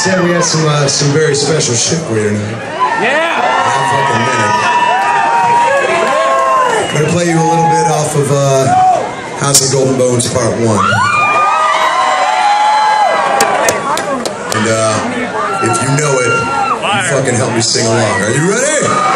Said we had some very special shit for you tonight. Yeah! Half fucking minute. I'm gonna play you a little bit off of House of Golden Bones Part 1. And if you know it, you fucking help me sing along. Are you ready?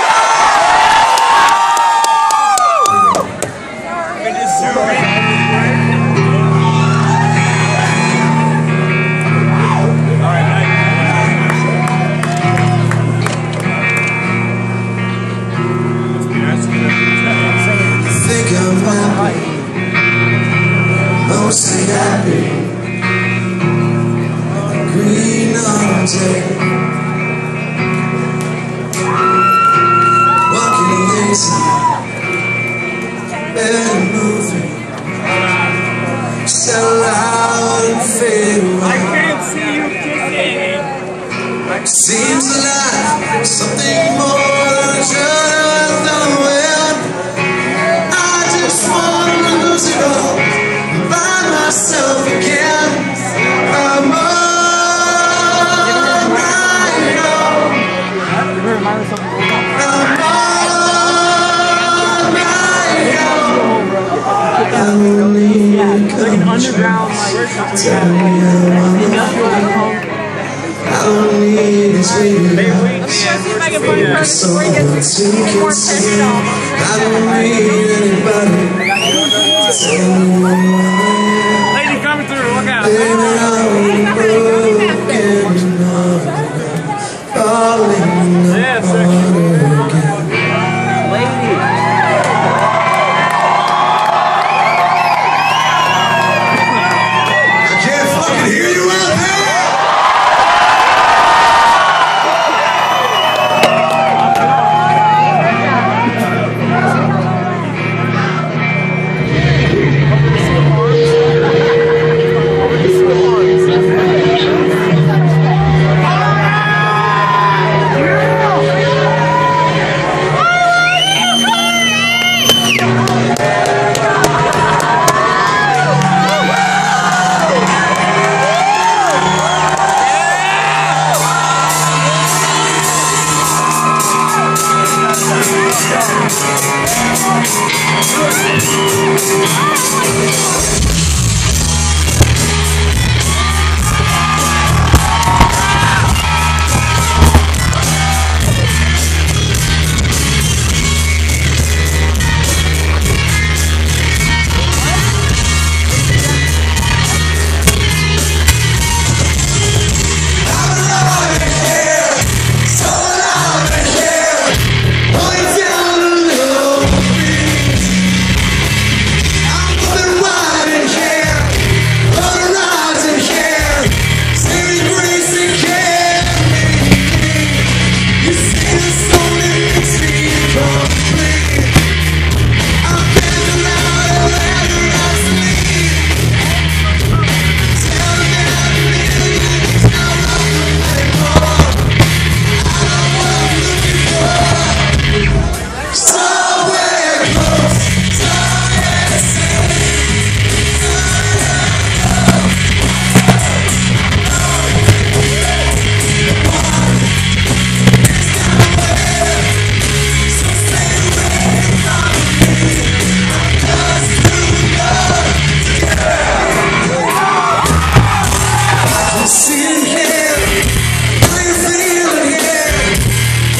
Mostly happy, green on day, walking lazy, better moving, sell out and fade away. I can't see you kissing. Seems like something more than just the wind. I just wanna lose it all. Myself again, I'm on my own. I'm on my own. I don't need Underground, I don't need this baby. Someone to consider. I don't need anybody to tell me what I want. coming through, look out. Baby, I'm broken enough, falling apart again. I can't fucking hear you out there!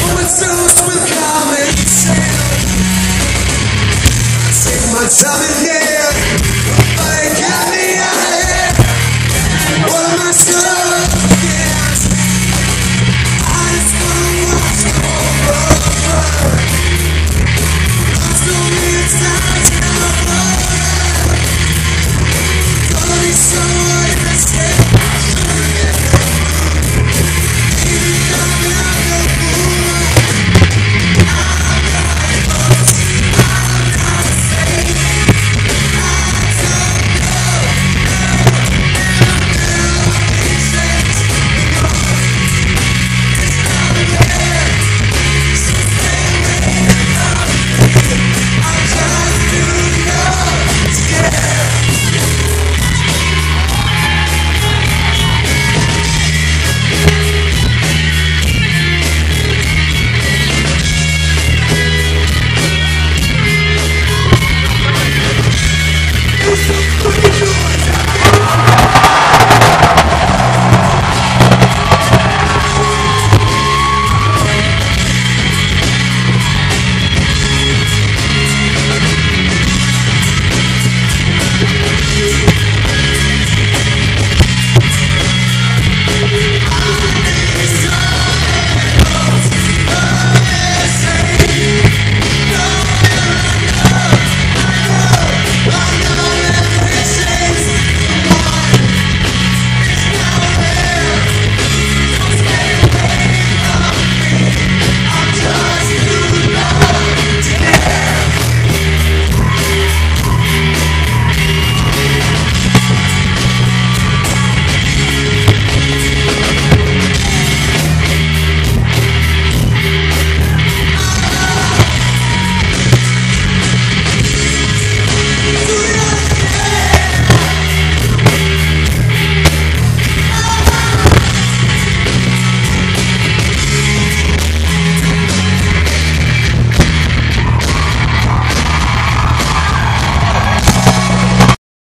Something